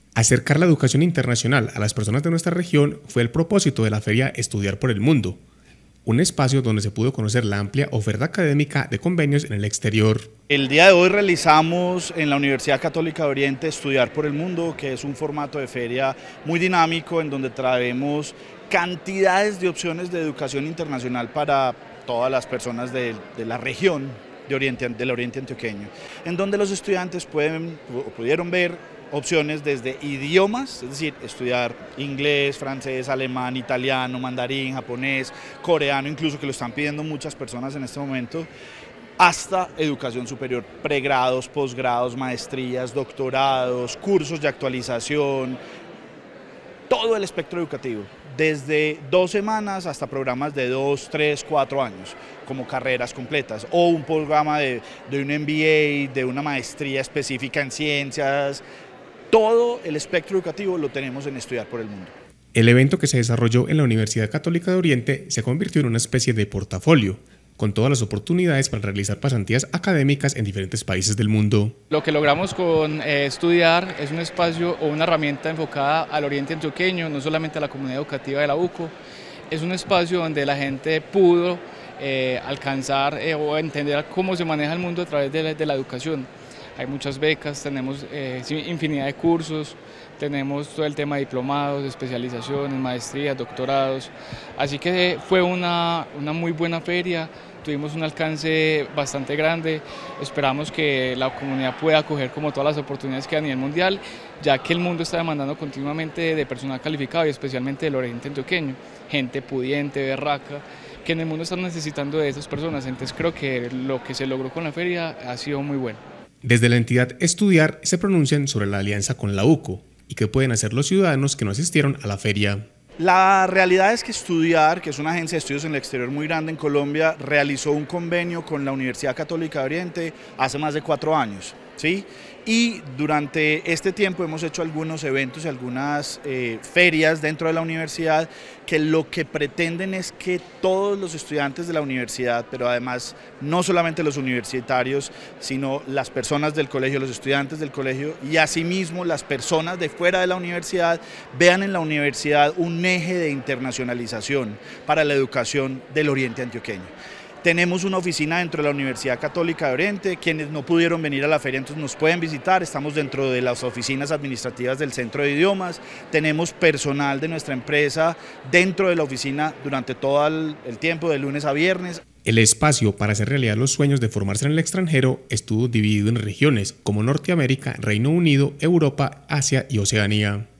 Acercar la educación internacional a las personas de nuestra región fue el propósito de la feria Estudiar por el Mundo, un espacio donde se pudo conocer la amplia oferta académica de convenios en el exterior. El día de hoy realizamos en la Universidad Católica de Oriente Estudiar por el Mundo, que es un formato de feria muy dinámico en donde traemos cantidades de opciones de educación internacional para todas las personas de la región del Oriente Antioqueño, en donde los estudiantes pudieron ver opciones desde idiomas, es decir, estudiar inglés, francés, alemán, italiano, mandarín, japonés, coreano, incluso que lo están pidiendo muchas personas en este momento, hasta educación superior, pregrados, posgrados, maestrías, doctorados, cursos de actualización, todo el espectro educativo, desde 2 semanas hasta programas de 2, 3, 4 años, como carreras completas, o un programa de un MBA, de una maestría específica en ciencias. Todo el espectro educativo lo tenemos en Estudiar por el Mundo. El evento, que se desarrolló en la Universidad Católica de Oriente, se convirtió en una especie de portafolio, con todas las oportunidades para realizar pasantías académicas en diferentes países del mundo. Lo que logramos con Estudiar es un espacio o una herramienta enfocada al Oriente Antioqueño, no solamente a la comunidad educativa de la UCO. Es un espacio donde la gente pudo alcanzar o entender cómo se maneja el mundo a través de la educación. Hay muchas becas, tenemos infinidad de cursos, tenemos todo el tema de diplomados, especializaciones, maestrías, doctorados. Así que fue una muy buena feria, tuvimos un alcance bastante grande. Esperamos que la comunidad pueda acoger como todas las oportunidades que hay a nivel mundial, ya que el mundo está demandando continuamente de personal calificado y especialmente del Oriente Antioqueño, gente pudiente, berraca, que en el mundo están necesitando de esas personas. Entonces creo que lo que se logró con la feria ha sido muy bueno. Desde la entidad Estudiar se pronuncian sobre la alianza con la UCO y qué pueden hacer los ciudadanos que no asistieron a la feria. La realidad es que Estudiar, que es una agencia de estudios en el exterior muy grande en Colombia, realizó un convenio con la Universidad Católica de Oriente hace más de 4 años. ¿Sí? Y durante este tiempo hemos hecho algunos eventos y algunas ferias dentro de la universidad que lo que pretenden es que todos los estudiantes de la universidad, pero además no solamente los universitarios, sino las personas del colegio, los estudiantes del colegio y asimismo las personas de fuera de la universidad, vean en la universidad un eje de internacionalización para la educación del Oriente Antioqueño. Tenemos una oficina dentro de la Universidad Católica de Oriente, quienes no pudieron venir a la feria entonces nos pueden visitar, estamos dentro de las oficinas administrativas del Centro de Idiomas, tenemos personal de nuestra empresa dentro de la oficina durante todo el tiempo, de lunes a viernes. El espacio para hacer realidad los sueños de formarse en el extranjero estuvo dividido en regiones como Norteamérica, Reino Unido, Europa, Asia y Oceanía.